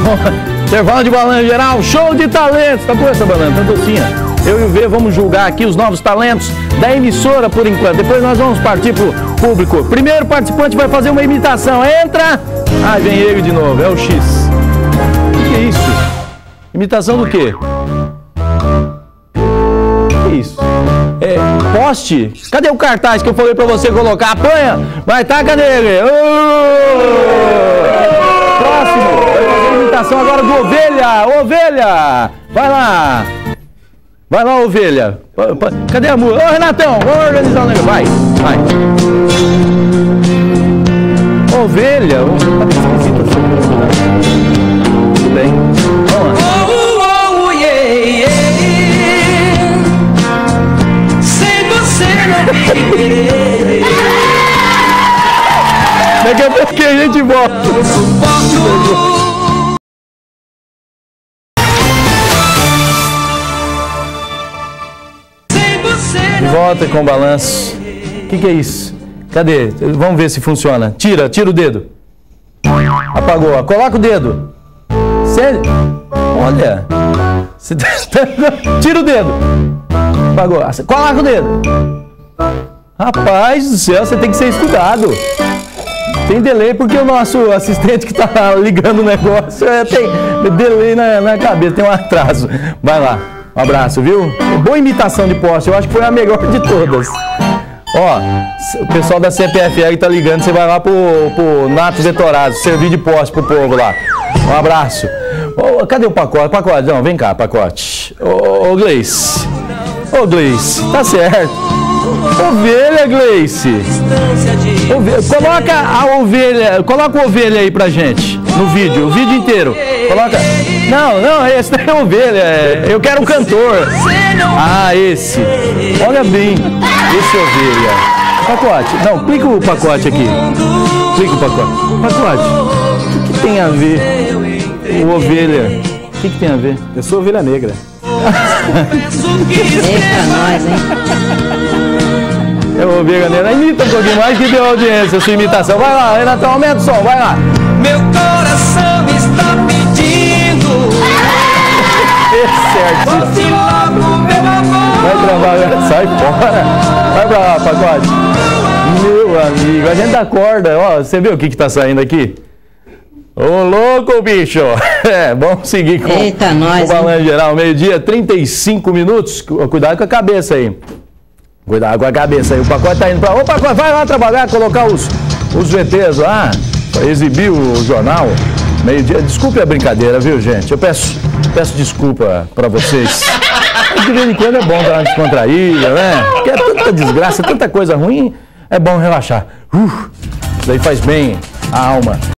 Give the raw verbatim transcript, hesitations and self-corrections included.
Intervalo de balanço geral, show de talentos. Tá boa essa balança, tá docinha. Eu e o V vamos julgar aqui os novos talentos da emissora por enquanto. Depois nós vamos partir pro público. Primeiro participante vai fazer uma imitação. Entra! Ai, vem ele de novo, é o X. O que é isso? Imitação do quê? O que é isso? É, poste? Cadê o cartaz que eu falei pra você colocar? Apanha! Vai, taca nele! Oh! Próximo! Vai fazer a imitação agora do Ovelha! Ovelha! Vai lá! Vai lá, Ovelha! Cadê a música? Ô, Renatão! Vamos organizar o negócio! Vai! Vai! Ovelha! Tá esquisito essa música. Tudo bem? Vamos lá! Daqui a pouco a gente volta. De volta com o balanço. O que, que é isso? Cadê? Vamos ver se funciona. Tira, tira o dedo. Apagou. Coloca o dedo. Sério? Olha. Tira o dedo. Apagou. Coloca o dedo. Rapaz do céu, você tem que ser estudado. Tem delay porque o nosso assistente que está ligando o negócio é, tem delay na, na cabeça, tem um atraso. Vai lá, um abraço, viu? Boa imitação de poste, eu acho que foi a melhor de todas. Ó, o pessoal da C P F L está ligando, você vai lá pro, pro Natos Etorados, servir de poste pro povo lá. Um abraço. Ô, cadê o pacote? Pacote, não, vem cá, pacote. Ô, ô Gleice. Ô, Gleice, tá certo. Ovelha, Gleice. Ovelha. Coloca a ovelha, coloca a ovelha aí pra gente, no vídeo, o vídeo inteiro. Coloca. Não, não, esse não é ovelha, eu quero um cantor. Ah, esse. Olha bem, esse é ovelha. Pacote, não, clica o pacote aqui. Clica o pacote. Pacote, o que, que tem a ver o ovelha? O que, que tem a ver? Eu sou ovelha negra. Eita, nós, hein? É o ovelha negra. Imita um pouquinho mais que deu audiência a sua imitação. Vai lá, Renatão, aumenta o som, vai lá. Meu coração está pedindo. É certo. Volte logo, meu amor. Vai trabalhar, sai fora. Vai pra lá, pacote. Meu amigo, a gente dá corda. Ó, você viu o que que tá saindo aqui? Ô, louco, bicho! É, vamos seguir com Eita, nós, o balanço geral. Meio-dia, trinta e cinco minutos. Cuidado com a cabeça aí. Cuidado com a cabeça aí. O pacote tá indo pra... Ô, pacote, vai lá trabalhar, colocar os, os V Tês lá, pra exibir o jornal. Meio-dia. Desculpe a brincadeira, viu, gente? Eu peço, peço desculpa pra vocês. Mas de vez em quando é bom dar uma descontraída, né? Porque é tanta desgraça, tanta coisa ruim, é bom relaxar. Uh, isso daí faz bem a alma.